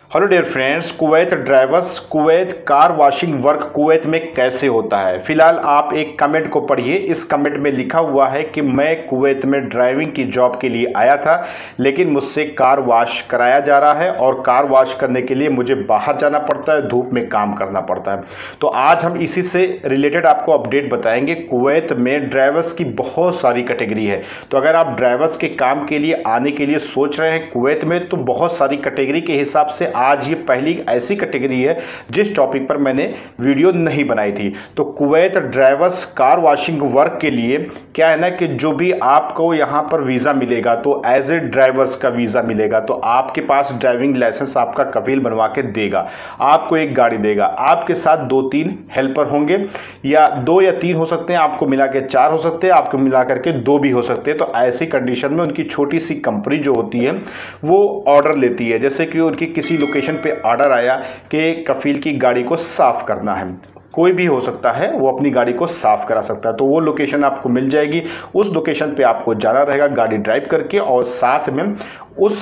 Hello dear friends, Kuwait drivers Kuwait car washing work Kuwait में कैसे होता है। फिलहाल आप एक कमेंट को पढ़िए। इस कमेंट में लिखा हुआ है कि मैं कुवैत में ड्राइविंग की जॉब के लिए आया था, लेकिन मुझसे कार वॉश कराया जा रहा है और कार वॉश करने के लिए मुझे बाहर जाना पड़ता है, धूप में काम करना पड़ता है। तो आज हम इसी से रिलेटेड आपको अपडेट बताएंगे। कुवैत में ड्राइवर्स की बहुत सारी कैटेगरी है, तो अगर आप ड्राइवर्स के काम के लिए आने के लिए सोच रहे हैं कुवैत में, तो बहुत सारी कैटेगरी के हिसाब से आज ये पहली ऐसी कैटेगरी है जिस टॉपिक पर मैंने वीडियो नहीं बनाई थी। तो Kuwait drivers car washing work के लिए क्या है ना कि जो भी आपको यहाँ पर वीज़ा मिलेगा, तो एज ए ड्राइवर्स का वीज़ा मिलेगा, तो आपके पास ड्राइविंग लाइसेंस आपका कफील बनवा के देगा, आपको एक गाड़ी देगा, आपके साथ 2-3 हेल्पर होंगे, या 2 या 3 हो सकते हैं, आपको मिला के 4 हो सकते हैं, आपको मिला करके 2 भी हो सकते हैं। तो ऐसी कंडीशन में उनकी छोटी सी कंपनी जो होती है वो ऑर्डर लेती है। जैसे कि उनकी किसी लोकेशन पे ऑर्डर आया कि कफील की गाड़ी को साफ करना है, कोई भी हो सकता है, वो अपनी गाड़ी को साफ करा सकता है, तो वो लोकेशन आपको मिल जाएगी। उस लोकेशन पे आपको जाना रहेगा गाड़ी ड्राइव करके, और साथ में उस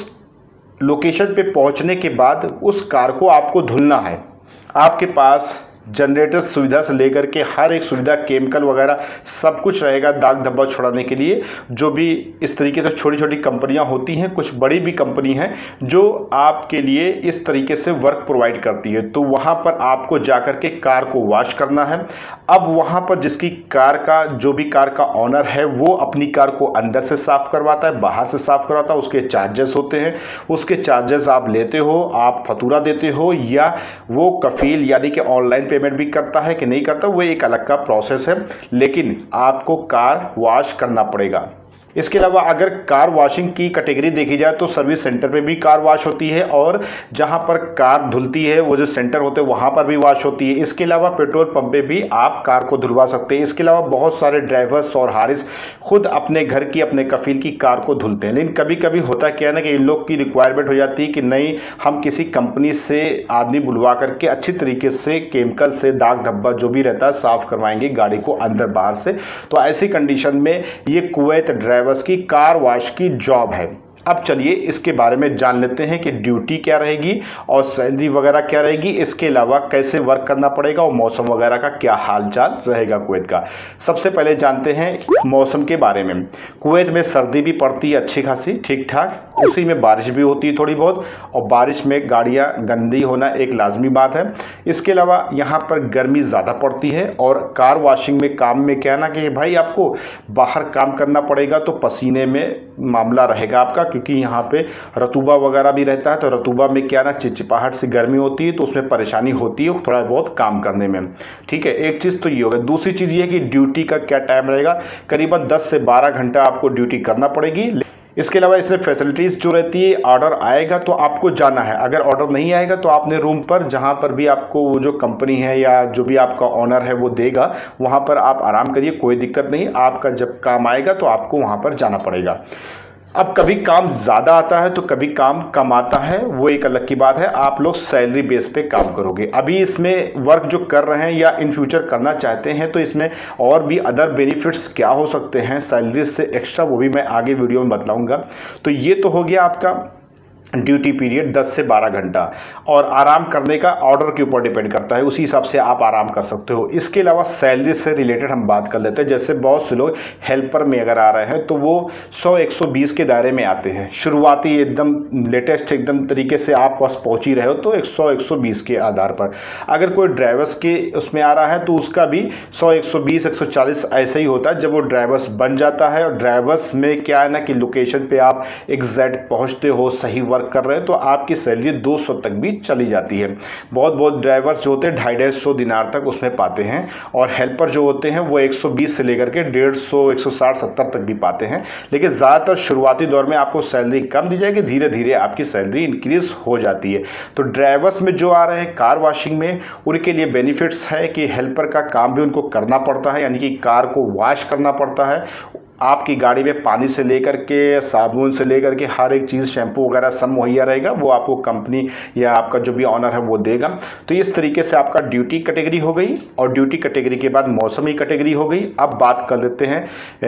लोकेशन पे पहुंचने के बाद उस कार को आपको धुलना है। आपके पास जनरेटर सुविधा से लेकर के हर एक सुविधा, केमिकल वगैरह सब कुछ रहेगा दाग धब्बा छुड़ाने के लिए। जो भी इस तरीके से छोटी छोटी कंपनियां होती हैं, कुछ बड़ी भी कंपनी हैं जो आपके लिए इस तरीके से वर्क प्रोवाइड करती है, तो वहां पर आपको जाकर के कार को वॉश करना है। अब वहां पर जिसकी कार का, जो भी कार का ऑनर है, वो अपनी कार को अंदर से साफ करवाता है, बाहर से साफ करवाता है, उसके चार्जेस होते हैं, उसके चार्जेस आप लेते हो, आप फतूरा देते हो, या वो कफील यानी कि ऑनलाइन पेमेंट भी करता है कि नहीं करता, वो एक अलग का प्रोसेस है, लेकिन आपको कार वॉश करना पड़ेगा। इसके अलावा अगर कार वॉशिंग की कैटेगरी देखी जाए तो सर्विस सेंटर पे भी कार वॉश होती है, और जहां पर कार धुलती है वो जो सेंटर होते हैं वहां पर भी वॉश होती है। इसके अलावा पेट्रोल पंप पे भी आप कार को धुलवा सकते हैं। इसके अलावा बहुत सारे ड्राइवर्स और हारिस खुद अपने घर की, अपने कफील की कार को धुलते हैं, लेकिन कभी कभी होता क्या है ना कि इन लोग की रिक्वायरमेंट हो जाती है कि नहीं, हम किसी कंपनी से आदमी बुलवा करके अच्छी तरीके से केमिकल से दाग धब्बा जो भी रहता है साफ करवाएंगे गाड़ी को अंदर बाहर से। तो ऐसी कंडीशन में ये कुवैत ड्राइवर्स की कार वॉश की जॉब है। अब चलिए इसके बारे में जान लेते हैं कि ड्यूटी क्या रहेगी और सैलरी वगैरह क्या रहेगी, इसके अलावा कैसे वर्क करना पड़ेगा और मौसम वगैरह का क्या हालचाल रहेगा कुवैत का। सबसे पहले जानते हैं मौसम के बारे में। कुवैत में सर्दी भी पड़ती है अच्छी खासी, ठीक ठाक, उसी में बारिश भी होती है थोड़ी बहुत, और बारिश में गाड़ियाँ गंदी होना एक लाजमी बात है। इसके अलावा यहाँ पर गर्मी ज़्यादा पड़ती है, और कार वॉशिंग में काम में क्या है ना कि भाई आपको बाहर काम करना पड़ेगा, तो पसीने में मामला रहेगा आपका, क्योंकि यहाँ पे रतूबा वगैरह भी रहता है, तो रतूबा में क्या ना चिपचिपाहट से गर्मी होती है, तो उसमें परेशानी होती है थोड़ा बहुत काम करने में। ठीक है, एक चीज़ तो ये होगा। दूसरी चीज़ ये है कि ड्यूटी का क्या टाइम रहेगा, करीबन 10 से 12 घंटा आपको ड्यूटी करना पड़ेगी। इसके अलावा इसमें फैसिलिटीज़ जो रहती है, ऑर्डर आएगा तो आपको जाना है, अगर ऑर्डर नहीं आएगा तो आपने रूम पर, जहाँ पर भी आपको वो जो कंपनी है या जो भी आपका ऑनर है वो देगा, वहाँ पर आप आराम करिए, कोई दिक्कत नहीं। आपका जब काम आएगा तो आपको वहाँ पर जाना पड़ेगा। अब कभी काम ज़्यादा आता है तो कभी काम कम आता है, वो एक अलग की बात है। आप लोग सैलरी बेस पे काम करोगे। अभी इसमें वर्क जो कर रहे हैं या इन फ्यूचर करना चाहते हैं, तो इसमें और भी अदर बेनिफिट्स क्या हो सकते हैं सैलरी से एक्स्ट्रा, वो भी मैं आगे वीडियो में बतलाऊंगा। तो ये तो हो गया आपका ड्यूटी पीरियड 10 से 12 घंटा, और आराम करने का ऑर्डर के ऊपर डिपेंड करता है, उसी हिसाब से आप आराम कर सकते हो। इसके अलावा सैलरी से रिलेटेड हम बात कर लेते हैं। जैसे बहुत से लोग हेल्पर में अगर आ रहे हैं तो वो 100-120 के दायरे में आते हैं, शुरुआती एकदम लेटेस्ट एकदम तरीके से आप पास पहुँच ही रहे हो तो 100-120 के आधार पर। अगर कोई ड्राइवर्स के उसमें आ रहा है तो उसका भी 100-120-140 ऐसे ही होता है। जब वो ड्राइवर्स बन जाता है, और ड्राइवर्स में क्या है ना कि लोकेशन पर आप एग्जैक्ट पहुँचते हो, सही वर्क कर रहे हैं, तो आपकी सैलरी 200 तक भी चली जाती है। बहुत ड्राइवर्स जो होते हैं 250-250 दिनार तक उसमें पाते हैं, और हेल्पर जो होते हैं वो 120 से लेकर के 150, 160-170 तक भी पाते हैं। लेकिन ज़्यादातर शुरुआती दौर में आपको सैलरी कम दी जाएगी, धीरे धीरे आपकी सैलरी इंक्रीज हो जाती है। तो ड्राइवर्स में जो आ रहे हैं कार वॉशिंग में, उनके लिए बेनिफिट्स है कि हेल्पर का काम भी उनको करना पड़ता है, यानी कि कार को वॉश करना पड़ता है। आपकी गाड़ी में पानी से लेकर के साबुन से लेकर के हर एक चीज़, शैम्पू वगैरह सब मुहैया रहेगा, वो आपको कंपनी या आपका जो भी ऑनर है वो देगा। तो इस तरीके से आपका ड्यूटी कैटेगरी हो गई, और ड्यूटी कैटेगरी के बाद मौसमी कैटेगरी हो गई। अब बात कर लेते हैं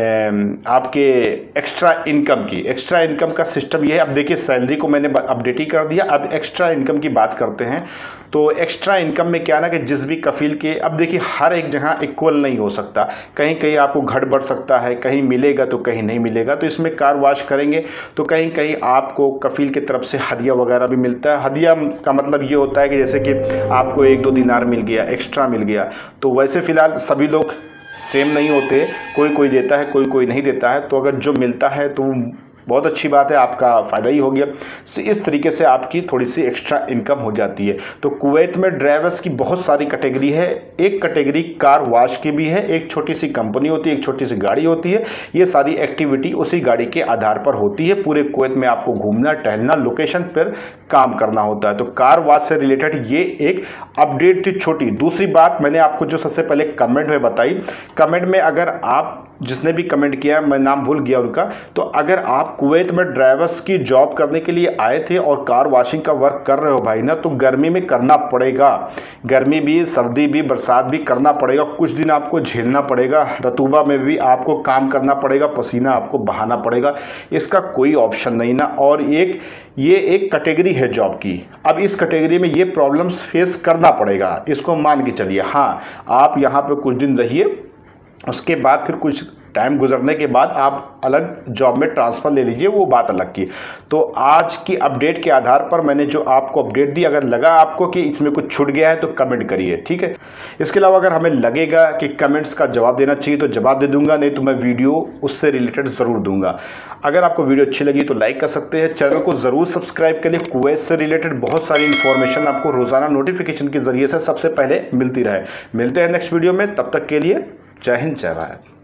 आपके एक्स्ट्रा इनकम की। एक्स्ट्रा इनकम का सिस्टम ये है, अब देखिए सैलरी को मैंने अपडेट ही कर दिया, अब एक्स्ट्रा इनकम की बात करते हैं। तो एक्स्ट्रा इनकम में क्या ना कि जिस भी कफील के, अब देखिए हर एक जगह इक्वल नहीं हो सकता, कहीं कहीं आपको घट बढ़ सकता है, कहीं मिलेगा तो कहीं नहीं मिलेगा। तो इसमें कार वॉश करेंगे तो कहीं कहीं आपको कफील की तरफ से हदिया वगैरह भी मिलता है। हदिया का मतलब ये होता है कि जैसे कि आपको 1-2 दिनार मिल गया, एक्स्ट्रा मिल गया। तो वैसे फ़िलहाल सभी लोग सेम नहीं होते, कोई कोई देता है, कोई कोई नहीं देता है। तो अगर जो मिलता है तो बहुत अच्छी बात है, आपका फ़ायदा ही हो गया। तो इस तरीके से आपकी थोड़ी सी एक्स्ट्रा इनकम हो जाती है। तो कुवैत में ड्राइवर्स की बहुत सारी कैटेगरी है। एक कैटेगरी कार वॉश की भी है, एक छोटी सी कंपनी होती है, एक छोटी सी गाड़ी होती है। ये सारी एक्टिविटी उसी गाड़ी के आधार पर होती है। पूरे कुवैत में आपको घूमना टहलना, लोकेशन पर काम करना होता है। तो कार वॉश से रिलेटेड ये एक अपडेट थी छोटी। दूसरी बात मैंने आपको जो सबसे पहले कमेंट में बताई, कमेंट में अगर आप, जिसने भी कमेंट किया, मैं नाम भूल गया उनका, तो अगर आप कुवैत में ड्राइवर्स की जॉब करने के लिए आए थे और कार वॉशिंग का वर्क कर रहे हो भाई ना, तो गर्मी में करना पड़ेगा। गर्मी भी, सर्दी भी, बरसात भी करना पड़ेगा। कुछ दिन आपको झेलना पड़ेगा, रतूबा में भी आपको काम करना पड़ेगा, पसीना आपको बहाना पड़ेगा। इसका कोई ऑप्शन नहीं ना। और ये एक कैटेगरी है जॉब की। अब इस कैटेगरी में ये प्रॉब्लम्स फेस करना पड़ेगा, इसको मान के चलिए। हाँ, आप यहाँ पे कुछ दिन रहिए, उसके बाद फिर कुछ टाइम गुजरने के बाद आप अलग जॉब में ट्रांसफ़र ले लीजिए, वो बात अलग की। तो आज की अपडेट के आधार पर मैंने जो आपको अपडेट दी, अगर लगा आपको कि इसमें कुछ छूट गया है तो कमेंट करिए, ठीक है। इसके अलावा अगर हमें लगेगा कि कमेंट्स का जवाब देना चाहिए तो जवाब दे दूंगा, नहीं तो मैं वीडियो उससे रिलेटेड ज़रूर दूंगा। अगर आपको वीडियो अच्छी लगी तो लाइक कर सकते हैं, चैनल को ज़रूर सब्सक्राइब करिए। कुवैत से रिलेटेड बहुत सारी इन्फॉर्मेशन आपको रोज़ाना नोटिफिकेशन के ज़रिए से सबसे पहले मिलती रहे। मिलते हैं नेक्स्ट वीडियो में, तब तक के लिए जय हिंद, जय भारत।